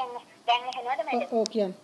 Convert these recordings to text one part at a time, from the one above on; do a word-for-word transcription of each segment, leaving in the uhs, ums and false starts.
දැන් දැන් ඇහෙනවද මැඩම්? ඔව් කියන්න.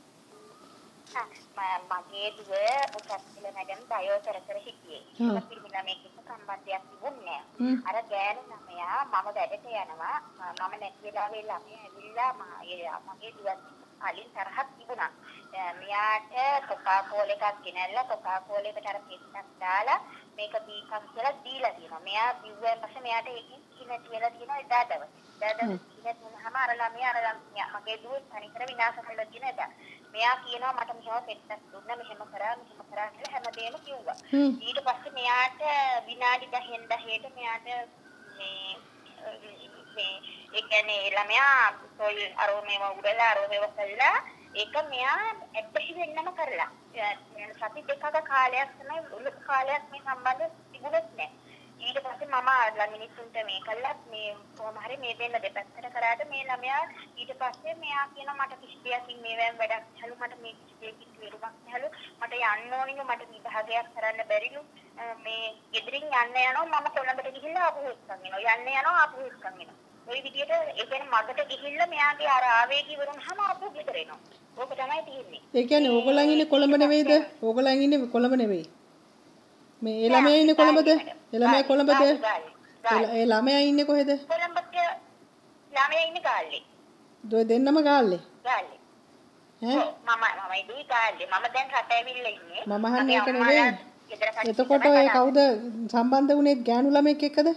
මගේ දුව උසස් පෙළ මැඩම් බයෝ කර කර හිටියේ. ඒක පිළිබඳව මේක සම්බන්ධයක් තිබුණේ නැහැ. අර ගෑනු ළමයා මම වැඩට යනවා මම නැති වෙලාවේ ළමයා ඇවිල්ලා මගේ දුවත් කලින් තරහක් තිබුණා. මෙයාට කොකා කෝල් එකක් ගෙනල්ලා කොකා කෝල් එකට අර පිටක් දාලා මේක බීකම් කියලා දීලා තියෙනවා. මෙයා බිව්වෙන් පස්සේ මෙයාට ඒකෙන් කිනට් වෙලා තියෙනවා එදා දවසේ. එදා දවසේ කිනට් වුණාම අර ළමයා අර ළමයා මගේ දුව තනිකර විනාශ කළා කියන එදා. මෙයා කියනවා මට මෙහෙම පෙත්තක් දුන්නා මෙහෙම කරා මෙහෙම කරා කියලා හැමදේම කිව්වා. ඊට පස්සේ මෙයාට විනාඩි දහෙන් දහයට මෙයාට මේ මේ ඒ කියන්නේ ළමයා සොල් අරෝමේව උඩලා අරෝමේව කළා ඒක මෙයා ඇත්තටම වෙන්නම කරලා. සති දෙකක කාලයක් තමයි උළු කාලයක් මේ සම්බන්ධ තිබුණෙත් නැහැ. ඊට පස්සේ මම ආලා මිනිස්සුන්ට මේ කළත් මේ කොහොම හරි මේ දෙන්න දෙපැත්තට කරාට මේ ළමයා ඊට පස්සේ මෙයා කියනවා මට කිසි දෙයකින් මේවෙන් වැඩක් නැහැලු මට මේ කිසි දෙයකින් විරුමක් නැහැලු මට යන්න ඕනිලු මට විභාගයක් කරන්න බැරිලු මේ ගෙදරින් යන්න යනවා මම කොළඹට ගිහිල්ලා ආපහු එක්කන් එනවා යන්න යනවා ආපහු එක්කන් එනවා ওই විදියට ඒ කියන්නේ මගට ගිහිල්ලා මෙයාගේ අර ආවේගී වරුණාම ආපහු ගෙදර එනවා ඕක තමයි තියෙන්නේ ඒ කියන්නේ ඕගොල්ලන් ඉන්නේ කොළඹ නෙවෙයිද ඕගොල්ලන් ඉන්නේ කොළඹ නෙවෙයි මේ ඒ ළමයා ඉන්නේ කොළඹද? ඒ ළමයා කොළඹද? ඒ ළමයා ඉන්නේ කොහෙද? කොළඹට ළමයා ඉන්නේ ගාල්ලේ. දොය දෙන්නම ගාල්ලේ. ගාල්ලේ. ඈ මම මම ඉදී ගාල්ලේ. මම දැන් රට ඇවිල්ලා ඉන්නේ. මම අහන්නේ ඒක නෙවෙයි. එතකොට ඔය කවුද සම්බන්ධ වුනේ ගෑනු ළමෙක් එක්කද?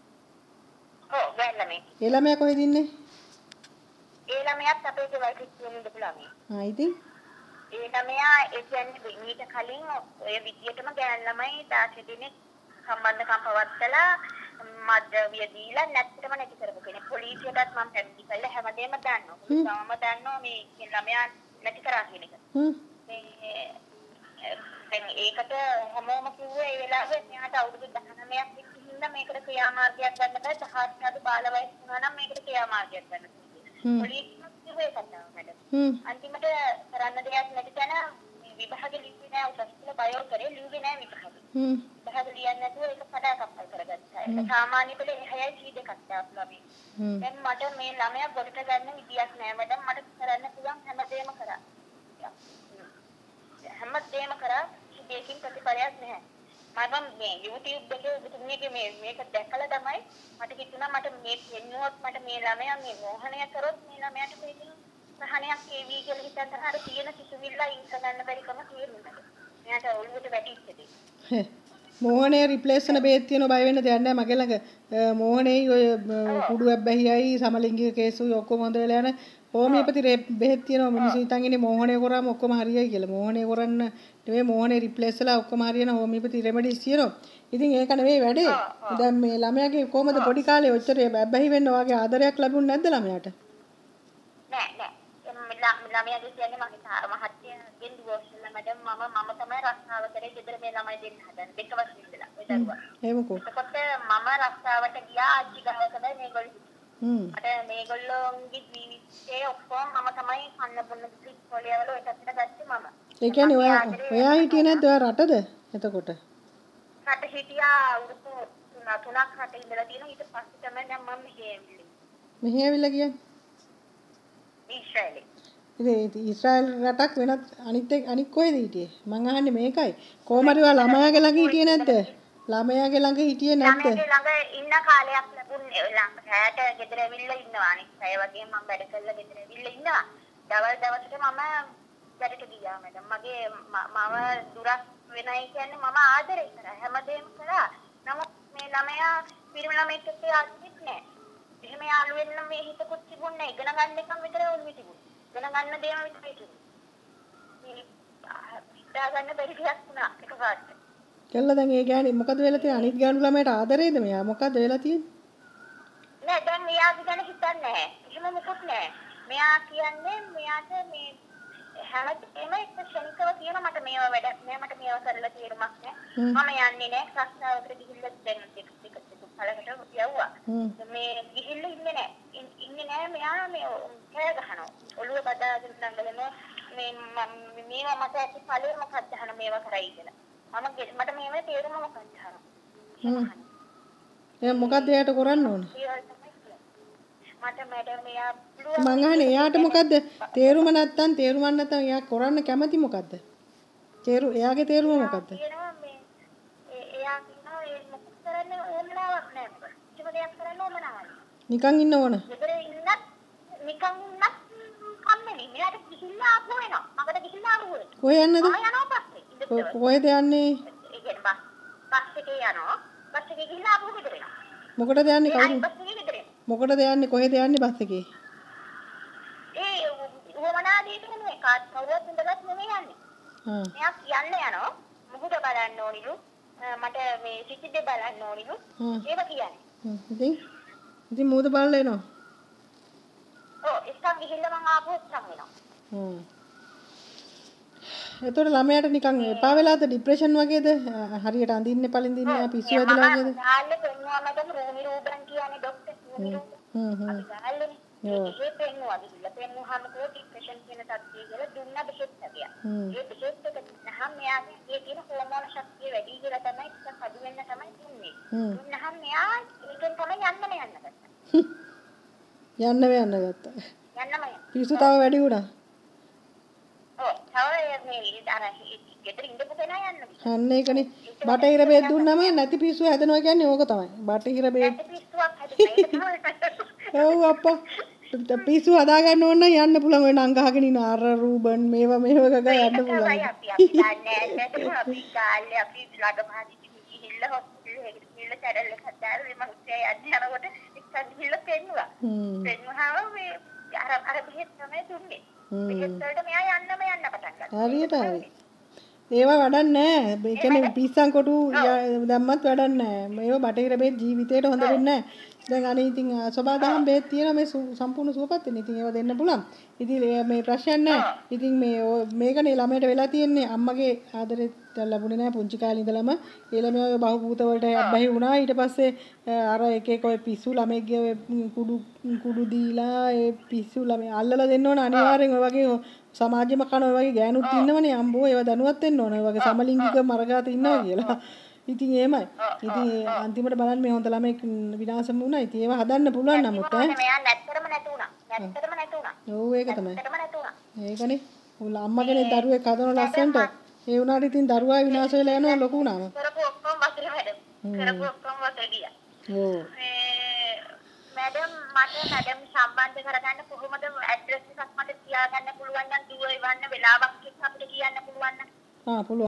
ඔව් ගෑනු ළමෙක්. ඒ ළමයා කොහෙද ඉන්නේ? ඒ ළමයාත් අපේ ගෙවල් කිව්වෙ ඉඳපු ළමයා. ආ ඉතින් ඒ ළමයා ඒ කියන්නේ ඊට කලින් ඔය විදියටම ගෑන් ළමයි දාශ දිනේ සම්බන්ධකම් පවත්තලා මද්ද්‍රව්‍ය දීලා නැත්තටම නැති කරපු කෙනෙක්. පොලිසියටත් මම පැමිණි කළා හැමදේම දන්නවා. මම දන්නවා මේ ළමයා නැති කරා කියන එක. මේ දැන් ඒකට හැමෝම කිව්වේ ඒ වෙලාවේ මෙයාට අවුරුදු දහනවයක් ඉඳලා මේකට ක්‍රියාමාර්ගයක් ගන්න බෑ. සහස්‍රාද බාල වයස වුණා නම් මේකට ක්‍රියාමාර්ගයක් ගන්න. පොලිසිය කිව්වේ කතාව මැඩම්. අන්තිමට කරන්න දෙයක් නැති තැන විභාගෙ ලිව්වේ නෑ උසස් පෙළ බයෝ කරේ ලිව්වේ නෑ විභාගෙ. හ්ම්. විභාගෙ ලියන්න නැතුව ඒක කඩා කප්පල් කරගත්තා. ඒක සාමාන්‍ය පෙළ එහයයි සී දෙකක් දාපුවා මේ. දැන් මට මේ ළමයා ගොඩට ගන්න විදියක් නෑ මැඩම් මට කරන්න පුළුවන් හැමදේම කරා. හැමදේම කරා ඒකකින් ප්‍රතිඵලයක් නැහැ. මම මේ YouTube එකේ ඔබතුමියගේ මේ මේක දැකලා තමයි මට හිතුණා මට මේ පෙන්නුවොත් මට මේ ළමයා මේ මෝහණය කරොත් මේ ළමයාට මේකෙන් සහනයක් ඒවි කියලා හිතන තරහට තියෙන කිසිවිල්ල ඉංක ගන්න බැරිකම තියෙනවා. මෙයාට ඔළුවට වැටිච්චදී. මෝහණය රිප්ලේස් කරන බේත් තියෙන බය වෙන්න දෙයක් නැහැ මගේ ළඟ. මෝහණේ ඔය කුඩු ඇබ්බැහියයි සමලිංගික කේසුයි ඔක්කොම හොඳ වෙලා යන හෝමියෝපති බෙහෙත් තියෙනවා මිනිස්සු හිතන් ඉන්නේ මෝහණය කරාම ඔක්කොම හරියයි කියලා. මෝහණය කරන්න නෙවෙයි මෝහණේ රිප්ලේස් කරලා ඔක්කොම හරියන හෝමියෝපති රෙමඩිස් තියෙනවා. ඉතින් ඒක නෙවෙයි වැඩේ. දැන් මේ ළමයාගේ කොහමද පොඩි කාලේ ඔච්චර ඇබ්බැහි වෙන්න වගේ ආදරයක් ලැබුණ නැද්ද ළමයාට? නෑ නෑ. ළමයාගේ කියන්නේ මගේ තාර මහත්තයාගෙන් ඩිවෝර්ස් වෙලා මැඩම් මම මම තමයි රස්සාව කරේ ගෙදර මේ ළමයි දෙන්න හදන්නේ. දෙක වසර ඉඳලා ඔය දරුවා. එහෙමකෝ. එතකොට මම රස්සාවට ගියා ආච්චි ගහකද මේගොල්ලෝ. හ්ම්. අර මේගොල්ලෝගේ ජීවිතේ ඔක්කොම මම තමයි කන්න බොන්න ඉස්කෝලේ වල ඔය පැත්තට ගත්තේ මම. ඒ කියන්නේ ඔයා ඔයා හිටියේ නැද්ද ඔයා රටද එතකොට? රට හිටියා අවුරුදු තුනක් රට ඉඳලා තියෙනවා ඊට පස්සේ තමයි දැන් මම මෙහෙ ඇවිල්ලා. මෙහෙ ඇවිල්ලා කියන්නේ? ඊශ්‍රායලේ. ඉතින් ඊශ්‍රායල් රටක් වෙනත් අනිත් අනිත් කොහෙද හිටියේ? මං අහන්නේ මේකයි. කොහමද ඔයා ළමයාගේ ළඟ හිටියේ නැද්ද? ළමයාගේ ළඟ හිටියේ නැද්ද? ළමයාගේ ළඟ ඉන්න කාලයක් ලැබුණේ රැට ගෙදර ඇවිල්ලා ඉන්නවා. අනිත් අය වගේ මම වැඩ කළා ගෙදර ඇවිල්ලා ඉන්නවා. දවල් දවසට මම වැඩට ගියා මැඩම්. මගේ මම දුරස් වෙනයි කියන්නේ මම ආදරේ කරා. හැමදේම කරා. නමුත් මේ ළමයා පිරිමි ළමෙක් එක්ක ආදිත් නෑ. එහෙම යාළු වෙන්න මේ හිතකුත් තිබුණේ නෑ. ඉගෙන ගන්න එකම විතරයි ඔළුවේ තිබුණේ. ඉගෙන ගන්න දේම විතරයි තිබුණේ. හිතා ගන්න බැරි දෙයක් වුණා එකපාරට. කළා දැන් ඒ ගෑණි මොකද වෙලා තියෙන්නේ? අනිත් ගෑනු ළමයට ආදරේද මෙයා? මොකද වෙලා තියෙන්නේ? නෑ දැන් මෙයාගේ ගැන හිතන්නේ නෑ. එහෙම මොකුත් නෑ. මෙයා කියන්නේ මෙයාට මේ හැමදේම එක ශනිකව කියන මට මේව වැඩක් නෑ මට මේව කරලා තීරමක් නෑ මම යන්නේ නෑ ශාස්ත්‍රාවකට ගිහිල්ලා දැන් ටික ටික ටික පළකට යවුවා මේ ගිහිල්ලා ඉන්නේ නෑ ඉන්නේ නෑ මෙයා මේ කෑ ගහනවා ඔළුව බදාගෙන දඟලනවා මේ මේව මට ඇති ඵලෙ මොකක්ද අහන මේව කරයි කියලා මම මට මේව තීරම මොකක්ද අහනවා හ්ම් එහෙනම් මොකක්ද එයාට කරන්න ඕන මට මැඩම් එයා මං අහන්නේ එයාට මොකද්ද තේරුම නැත්තම් තේරුමක් නැත්තම් එයා කරන්න කැමති මොකද්ද? තේරු එයාගේ තේරුම මොකද්ද? කියනවා මේ එයා කියනවා ඒ මොකක් කරන්න ඕමනාවක් නැහැ මොකද. කිසිම දෙයක් කරන්න ඕමනාවක් නැහැ. නිකන් ඉන්න ඕන. ගෙදර ඉන්නත් නිකන් ඉන්නත් කම්මැලි. මෙයාට ගිහිල්ලා ආපහු එනවා. මකට ගිහිල්ලා ආපහු එනවා. කොහෙ යන්නද? ආ යනවා පස්සේ. කොහෙද යන්නේ? ඒ කියන්නේ බස් බස් එකේ යනවා. බස් එකේ ගිහිල්ලා ආපහු ගෙදර එනවා. මොකටද යන්නේ කවුරු? බස් එකේ ගෙදර එනවා. මොකටද යන්නේ කොහෙද යන්නේ බස් එකේ? ඒ වමනා දෙයට නෙමෙයි කාත් කවුරුත් ඉඳගත් නෙමෙයි යන්නේ. හා. මෙයා යන්න යනවා. මුහුද බලන්න ඕනිලු. මට මේ සිසිද බලන්න ඕනිලු. ඒව කියන්නේ. හ්ම්. ඉතින් ඉතින් මූද බලලා එනවා. ඔව් ඉස්සන් ගිහිල්ලා මං ආපහු ඉස්සන් වෙනවා. හ්ම්. එතකොට ළමයාට නිකන් එපා වෙලාද ડિප්‍රෙෂන් වගේද? හරියට අඳින්නේ පළඳින්නේ පිස්සු හැදලා වගේද? ගාල්ලේ පෙන්නුවා මටම රෝමි රූබන් කියන්නේ ડોක්ටර් රෝමි රූබන්. හ්ම් හ්ම්. අපි ගාල්ලේනේ. ඒ පෙන්නුවා ගිහිල්ලා පෙන්නුවාම කෝ ડિප්‍රෙෂන් කියන තත්ත්වය කියලා දුන්නා බෙහෙත් හැදියා. ඒ බෙහෙත් එක දුන්නාම මෙයාගේ ඒ තියෙන හෝමෝන ශක්තිය වැඩි කියලා තමයි ටිකක් අඩු වෙන්න තමයි දුන්නේ. දුන්නාම මෙයා ඒකෙන් තමයි යන්නම යන්න ගත්තා. යන්නම යන්න ගත්තා. යන්නම යන්න. පිස්සු තව වැඩි වුණා. ඔව් තව මේ අර ගෙදර ඉඳපු කෙනා යන්න බෑ. අන්න ඒකනේ බටහිර බෙහෙත් දුන්නම නැති පිස්සු හැදෙනවා කියන්නේ ඕක තමයි. බටහිර බෙහෙත් නැති පිස්සුවක් හැදෙනවා. ඔව් අප්පා පිස්සු හදා ගන්න ඕන නම් යන්න පුළුවන් ඔය නංගහගෙන ඉන්න අර රූබන් මේවා මේව ගග යන්න පුළුවන්. අපි අපි දන්නේ නැහැ අපි ගාල්ලේ අපි ළඟපාති ගිහිල්ලා හොස්පිටල් එකකට ගිහිල්ලා කැඩල් එකක් දාලා මේ මනුස්සයා යන්න යනකොට ඉස්සන් ගිහිල්ලා පෙන්නුවා. පෙන්නුවාම මේ අර අර බෙහෙත් තමයි දුන්නේ. බෙහෙත් වලට මෙයා යන්නම යන්න පටන් ගත්තා. හරියට හරි. ඒවා වැඩක් නැහැ. ඒ කියන්නේ පිස්සන් කොටු දැම්මත් වැඩක් නැහැ. මේවා බටහිර බෙහෙත් ජීවිතේට හොඳ වෙන්නේ නැහැ. දැන් අනේ ඉතින් සබාදහම් බෙහෙත් තියෙනවා මේ සම්පූර්ණ සුවපත් වෙන. ඉතින් ඒවා දෙන්න පුළුවන්. ඉතින් මේ ප්‍රශ්නයක් නැහැ. ඉතින් මේ මේකනේ ළමයට වෙලා තියෙන්නේ අම්මගේ ආදරෙත් ලැබුණේ නැහැ පුංචි කාලේ ඉඳලම. ඒ ළමයා ඔය බහූත වලට බැහි වුණා. ඊට පස්සේ අර එක එක ඔය පිස්සු ළමෙක්ගේ ඔය කුඩු කුඩු දීලා ඒ පිස්සු ළමයි අල්ලලා දෙන්න ඕන අනිවාර්යෙන් ඔය වගේ සමාජෙම කන ඔය වගේ ගෑනුත් ඉන්නවනේ අම්බෝ ඒවා දැනුවත් වෙන්න ඕන. ඔය වගේ සමලිංගික මරගාත ඉන්නවා කියලා. ඉතින් එහෙමයි. ඉතින් අන්තිමට බලන්න මේ හොඳ ළමෙක් විනාශම වුණා. ඉතින් ඒවා හදන්න පුළුවන් නමුත් ඈ. මෙයා නැත්තරම නැතු වුණා. නැත්තරම නැතු වුණා. ඔව් ඒක තමයි. නැත්තරම නැතු වුණා. ඒකනේ. උන් අම්මා කෙනෙක් දරුවෙක් හදන ලස්සනට ඒ වුණාට ඉතින් දරුවා විනාශ වෙලා යනවා ලොකු වුණාම. කරපු ඔක්කොම වතුර වැඩ. කරපු ඔක්කොම වතුර ගියා. ඔව්. මේ මැඩම් මට මැඩම් සම්බන්ධ කරගන්න කොහොමද ඇඩ්‍රස් එකක් මට තියාගන්න පුළුවන් නම් දුව එවන්න වෙලාවක් එක්ක අපිට කියන්න පුළුවන් නම් ආ පුළුවන්.